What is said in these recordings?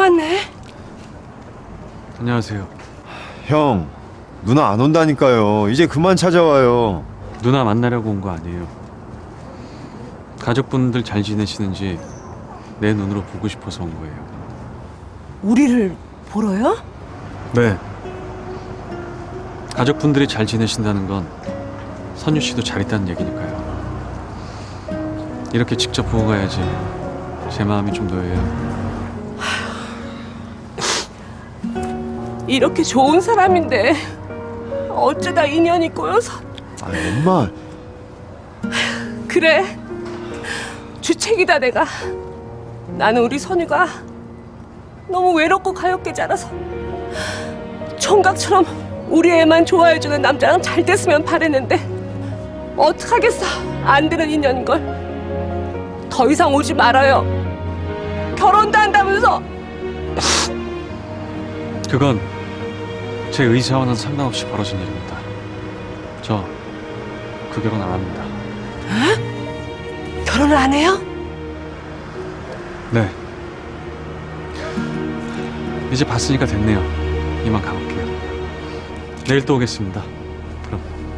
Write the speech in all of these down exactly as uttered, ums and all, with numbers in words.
왔네. 안녕하세요. 형, 누나 안 온다니까요. 이제 그만 찾아와요. 누나 만나려고 온 거 아니에요. 가족분들 잘 지내시는지 내 눈으로 보고 싶어서 온 거예요. 우리를 보러요? 네. 가족분들이 잘 지내신다는 건 선유 씨도 잘 있다는 얘기니까요. 이렇게 직접 보고 가야지 제 마음이 좀 놓여요. 이렇게 좋은 사람인데 어쩌다 인연이 꼬여서. 아, 엄마. 그래, 주책이다 내가. 나는 우리 선유가 너무 외롭고 가엾게 자라서 총각처럼 우리 애만 좋아해주는 남자랑 잘 됐으면 바랬는데 어떡하겠어. 안 되는 인연인걸. 더 이상 오지 말아요. 결혼도 한다면서. 그건 제 의사와는 상관없이 벌어진 일입니다. 저 그 결혼 안 합니다. 에? 결혼을 안 해요? 네. 이제 봤으니까 됐네요. 이만 가볼게요. 내일 또 오겠습니다. 그럼.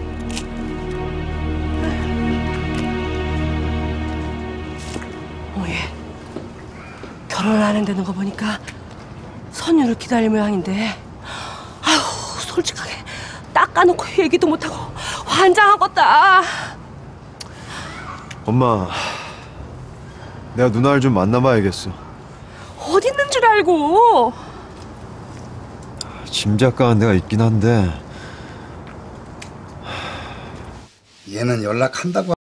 어, 얘 결혼을 안 한다는 거 보니까 선유를 기다릴 모양인데, 아휴, 솔직하게 닦아놓고 얘기도 못하고 환장하겠다. 엄마, 내가 누나를 좀 만나봐야겠어. 어디 있는 줄 알고. 짐작가는 데가 있긴 한데. 얘는 연락한다고